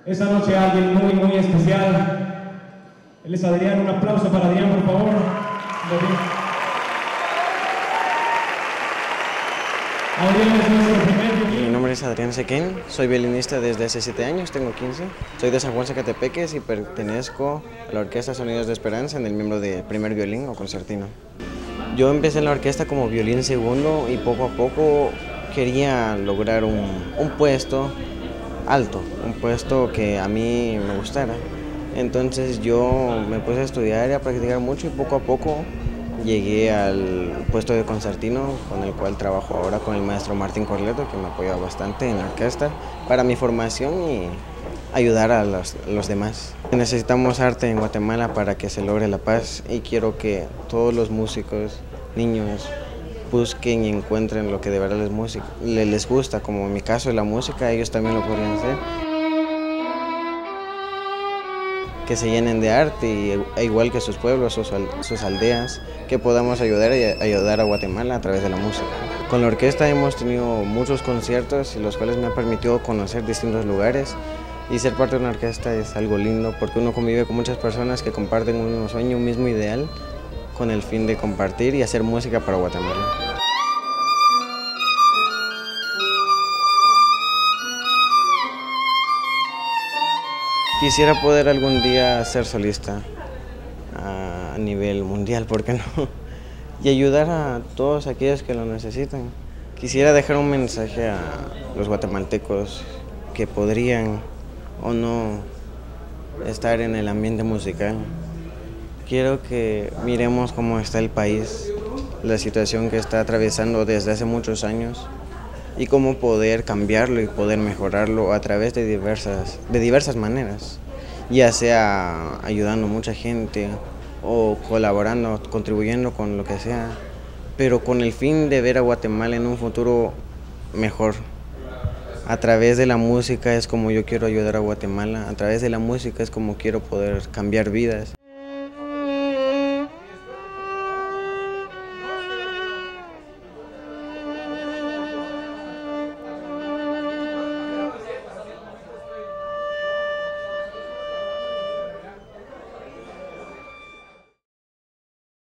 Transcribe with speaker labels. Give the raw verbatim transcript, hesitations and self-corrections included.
Speaker 1: esa noche a alguien muy, muy especial. Él es Adrián, un aplauso para Adrián, por favor. Adrián es nuestro primer violín.
Speaker 2: Mi nombre es Adrián Sequén, soy violinista desde hace siete años, tengo quince. Soy de San Juan Zacatepeques y pertenezco a la Orquesta Sonidos de Esperanza en el miembro de primer violín o concertino. Yo empecé en la orquesta como violín segundo y poco a poco quería lograr un, un puesto alto, un puesto que a mí me gustara. Entonces yo me puse a estudiar y a practicar mucho y poco a poco llegué al puesto de concertino con el cual trabajo ahora con el maestro Martín Corleto, que me apoya bastante en la orquesta para mi formación y ayudar a los, los demás. Necesitamos arte en Guatemala para que se logre la paz y quiero que todos los músicos, niños, busquen y encuentren lo que de verdad les, música, les gusta, como en mi caso la música, ellos también lo podrían hacer. Que se llenen de arte, y, e igual que sus pueblos, sus, sus aldeas, que podamos ayudar y ayudar a Guatemala a través de la música. Con la orquesta hemos tenido muchos conciertos, los cuales me han permitido conocer distintos lugares, y ser parte de una orquesta es algo lindo, porque uno convive con muchas personas que comparten un mismo sueño, un mismo ideal, con el fin de compartir y hacer música para Guatemala. Quisiera poder algún día ser solista a nivel mundial, ¿por qué no? Y ayudar a todos aquellos que lo necesitan. Quisiera dejar un mensaje a los guatemaltecos que podrían o no estar en el ambiente musical. Quiero que miremos cómo está el país, la situación que está atravesando desde hace muchos años y cómo poder cambiarlo y poder mejorarlo a través de diversas, de diversas maneras, ya sea ayudando a mucha gente o colaborando, contribuyendo con lo que sea, pero con el fin de ver a Guatemala en un futuro mejor. A través de la música es como yo quiero ayudar a Guatemala, a través de la música es como quiero poder cambiar vidas.